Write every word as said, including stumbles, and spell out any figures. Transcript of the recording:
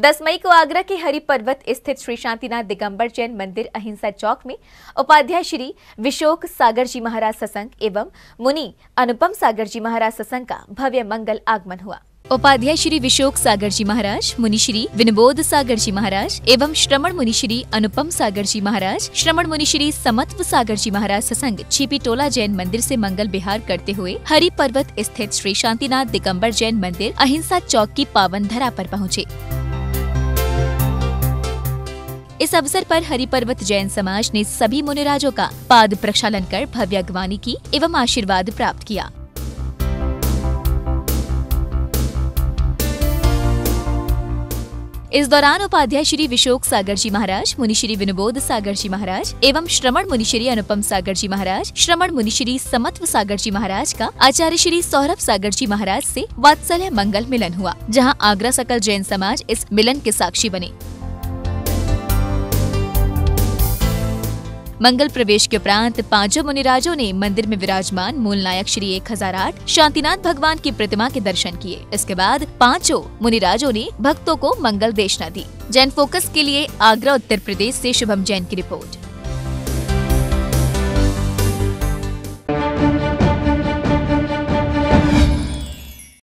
दस मई को आगरा के हरि पर्वत स्थित श्री शांतिनाथ दिगंबर जैन मंदिर अहिंसा चौक में उपाध्याय श्री विशोक सागर जी महाराज सत्संग एवं मुनि अनुपम सागर जी महाराज सत्संग का भव्य मंगल आगमन हुआ। उपाध्याय श्री विशोक सागर जी महाराज, मुनि श्री विनबोध सागर जी महाराज एवं श्रमण मुनि श्री अनुपम सागर जी महाराज, श्रमण मुनि श्री समत्व सागर जी महाराज सत्संग छिपी टोला जैन मंदिर से मंगल विहार करते हुए हरि पर्वत स्थित श्री शांतिनाथ दिगंबर जैन मंदिर अहिंसा चौक की पावन धरा पर पहुँचे। इस अवसर पर हरि पर्वत जैन समाज ने सभी मुनिराजों का पाद प्रक्षालन कर भव्य अगवानी की एवं आशीर्वाद प्राप्त किया। इस दौरान उपाध्याय श्री विशोक सागर जी महाराज, मुनि श्री विनबोध सागर जी महाराज एवं श्रमण मुनि श्री अनुपम सागर जी महाराज, श्रमण मुनि श्री समत्व सागर जी महाराज का आचार्य श्री सौरभ सागर जी महाराज से वात्सल्य मंगल मिलन हुआ, जहां आगरा सकल जैन समाज इस मिलन के साक्षी बने। मंगल प्रवेश के उपरांत पांचों मुनिराजों ने मंदिर में विराजमान मूल नायक श्री एक हजार आठ शांतिनाथ भगवान की प्रतिमा के दर्शन किए। इसके बाद पांचों मुनिराजों ने भक्तों को मंगल देशना दी। जैन फोकस के लिए आगरा उत्तर प्रदेश से शुभम जैन की रिपोर्ट।